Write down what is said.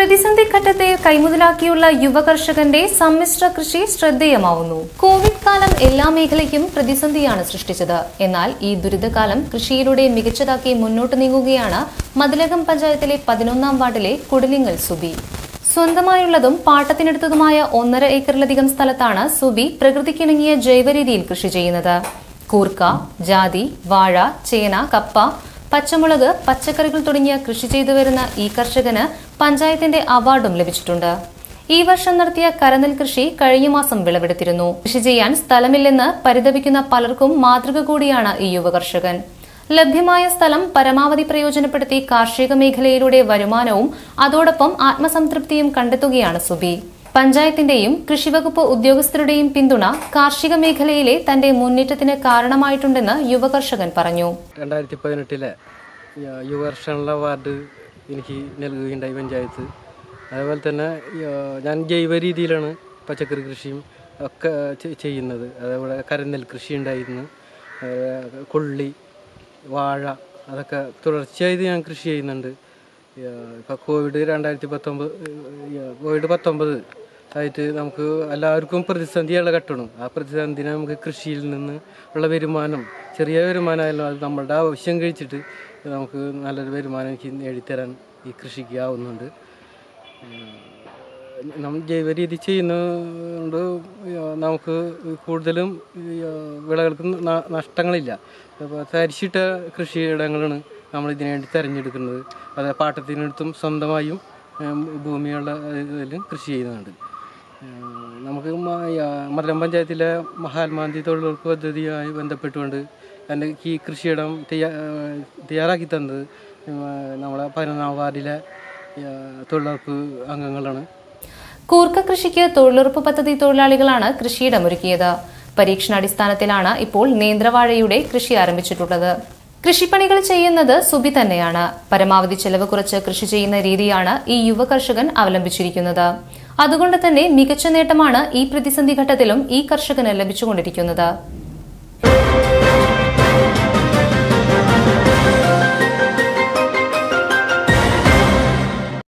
പ്രതിസന്ധി ഘട്ടത്തിൽ കൈമുതലാക്കിയുള്ള യുവകർഷകന്റെ സമ്മിശ്ര കൃഷി ശ്രദ്ധേയമാവുന്നു. കോവിഡ് കാലം എല്ലാ മേഖലയ്ക്കും പ്രതിസന്ധിയാണ് സൃഷ്ടിച്ചത്. എന്നാൽ ഈ ദുരിതകാലം കൃഷിയിലൂടെ മികച്ചതാക്കി മുന്നോട്ട് നീങ്ങുകയാണ് മതിലകം പഞ്ചായത്തിലെ 11ാം വാർഡിലെ കുടിലിങ്ങൽ സുബി. സ്വന്തമായുള്ളതും പാട്ടത്തിനെടുത്തതുമായ 1.5 ഏക്കറിലധികം സ്ഥലത്താണ് സുബി പ്രകൃതിക്കിണങ്ങിയ ജൈവരീതിയിൽ കൃഷി ചെയ്യുന്നത്. കൂർക്ക, ജാതി, വാഴ, ചേന, കപ്പ, പച്ചമുളക്, പച്ചക്കറികൾ തുടങ്ങിയ കൃഷി ചെയ്തു വരുന്ന ഈ കർഷകന് പഞ്ചായത്തിന്റെ അവാർഡും ലഭിച്ചിട്ടുണ്ട്. ഈ വർഷം നടത്തിയ കരനെൽ കൃഷി കഴിഞ്ഞ മാസം വിളവെടുത്തിരുന്നു. കൃഷി ചെയ്യാൻ സ്ഥലമില്ലെന്ന് പരിതപിക്കുന്ന പലർക്കും മാതൃക കൂടിയാണ് ഈ യുവകർഷകൻ. ലഭ്യമായ സ്ഥലം പരമാവധി പ്രയോജനപ്പെടുത്തി കാർഷിക മേഖലയിലൂടെ വരുമാനവും അതോടൊപ്പം ആത്മസംതൃപ്തിയും കണ്ടെത്തുകയാണ് സുബി. പഞ്ചായത്തിന്റെയും കൃഷിവകുപ്പ് ഉദ്യോഗസ്ഥരുടെയും പിന്തുണ കാർഷിക മേഖലയിലെ തന്റെ മുന്നേറ്റത്തിന് കാരണമായിട്ടുണ്ടെന്ന് യുവകർഷകൻ പറഞ്ഞു. 2018 യുവകർഷകനുള്ള അവാർഡ് എനിക്ക് നൽകുകയുണ്ടായി പഞ്ചായത്ത്. അതുപോലെ തന്നെ ഞാൻ ജൈവ രീതിയിലാണ് പച്ചക്കറി കൃഷിയും ഒക്കെ ചെയ്യുന്നത്. അതേപോലെ കരനെൽ കൃഷി ഉണ്ടായിരുന്നു, കൊള്ളി, വാഴ, അതൊക്കെ തുടർച്ചയായിട്ട് ഞാൻ കൃഷി ചെയ്യുന്നുണ്ട്. ഇപ്പോൾ കോവിഡ്-19 ആയിട്ട് നമുക്ക് എല്ലാവർക്കും പ്രതിസന്ധിയുള്ള ഘട്ടമാണ്. ആ പ്രതിസന്ധിനെ നമുക്ക് കൃഷിയിൽ നിന്ന് ഉള്ള വരുമാനം, ചെറിയ വരുമാനമായാലും അത് നമ്മളുടെ ആവശ്യം കഴിച്ചിട്ട് നമുക്ക് നല്ലൊരു വരുമാനം എനിക്ക് നേടിത്തരാൻ ഈ കൃഷിക്ക് ആവുന്നുണ്ട്. നമ്മൾ ജൈവ രീതി ചെയ്യുന്നതുകൊണ്ട് നമുക്ക് കൂടുതലും വിളകൾക്ക് നഷ്ടങ്ങളില്ല. തരിശിട്ട കൃഷിയിടങ്ങളാണ് നമ്മൾ ഇതിനു വേണ്ടി തിരഞ്ഞെടുക്കുന്നത്. അത് പാട്ടത്തിനടുത്തും സ്വന്തമായും ഭൂമിയുള്ള ഇതിലും കൃഷി ചെയ്യുന്നുണ്ട്. നമുക്ക് മതിലകം പഞ്ചായത്തിലെ മഹാത്മാഗാന്ധി തൊഴിലുറപ്പ് പദ്ധതിയുമായി ബന്ധപ്പെട്ടുകൊണ്ട് എൻ്റെ ഈ കൃഷിയിടം തയ്യാറാക്കി തന്നത് നമ്മളെ 11ാം വാർഡിലെ തൊഴിലുറപ്പ് അംഗങ്ങളാണ്. കൂർക്ക കൃഷിക്ക് തൊഴിലുറപ്പ് പദ്ധതി തൊഴിലാളികളാണ് കൃഷിയിടമൊരുക്കിയത്. പരീക്ഷണാടിസ്ഥാനത്തിലാണ് ഇപ്പോൾ നേന്ത്രവാഴയുടെ കൃഷി ആരംഭിച്ചിട്ടുള്ളത്. കൃഷിപ്പണികൾ ചെയ്യുന്നത് സുബി തന്നെയാണ്. പരമാവധി ചെലവ് കുറച്ച് കൃഷി ചെയ്യുന്ന രീതിയാണ് ഈ യുവകർഷകൻ അവലംബിച്ചിരിക്കുന്നത്. അതുകൊണ്ട് തന്നെ മികച്ച നേട്ടമാണ് ഈ പ്രതിസന്ധി ഘട്ടത്തിലും ഈ കർഷകന് ലഭിച്ചുകൊണ്ടിരിക്കുന്നത്.